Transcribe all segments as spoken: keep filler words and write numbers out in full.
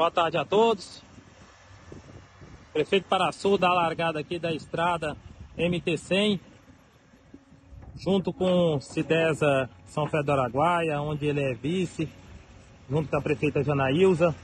Boa tarde a todos. Prefeito Paraçu dá a largada aqui da estrada M T cem, junto com Cidesa São Fé do Araguaia, onde ele é vice, junto com a prefeita Janaílza,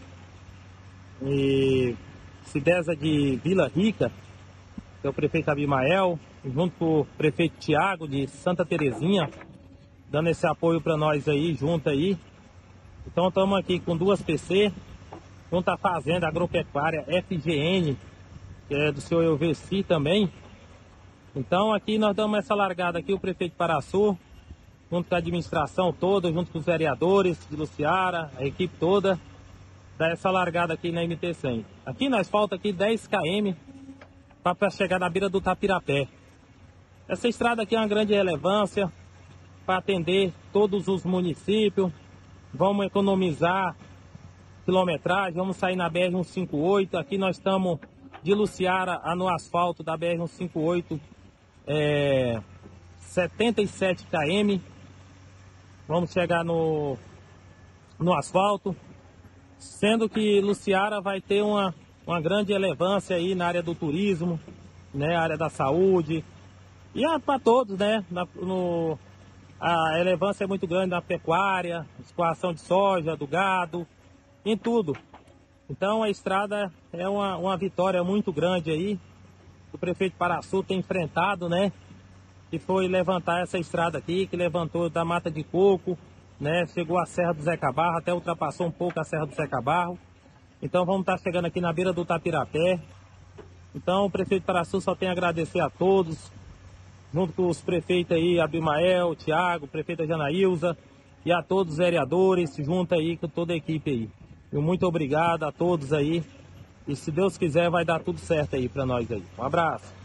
e Cidesa de Vila Rica, que é o prefeito Abimael, junto com o prefeito Tiago de Santa Terezinha, dando esse apoio para nós aí, junto aí. Então estamos aqui com duas P C, junto à Fazenda Agropecuária F G N, que é do senhor Elveci também. Então aqui nós damos essa largada aqui, o prefeito Paraçu, junto com a administração toda, junto com os vereadores de Luciara, a equipe toda, dá essa largada aqui na M T cem. Aqui nós falta aqui dez quilômetros para chegar na beira do Tapirapé. Essa estrada aqui é uma grande relevância para atender todos os municípios. Vamos economizar quilometragem, vamos sair na B R cento e cinquenta e oito. Aqui nós estamos de Luciara a no asfalto da B R cento e cinquenta e oito, é, setenta e sete quilômetros. Vamos chegar no, no asfalto, sendo que Luciara vai ter uma, uma grande relevância aí na área do turismo, né, área da saúde, e é para todos, né, na, no, a relevância é muito grande na pecuária, escoação de soja, do gado, em tudo. Então a estrada é uma, uma vitória muito grande aí, que o prefeito Paraçu tem enfrentado, né? Que foi levantar essa estrada aqui, que levantou da Mata de Coco, né? Chegou à Serra do Zeca Barro, até ultrapassou um pouco a Serra do Zeca Barro. Então vamos estar chegando aqui na beira do Tapirapé. Então o prefeito Paraçu só tem a agradecer a todos, junto com os prefeitos aí, Abimael, Tiago, prefeita Janaílza, e a todos os vereadores, junto aí com toda a equipe aí. E muito obrigado a todos aí. E se Deus quiser vai dar tudo certo aí para nós aí. Um abraço.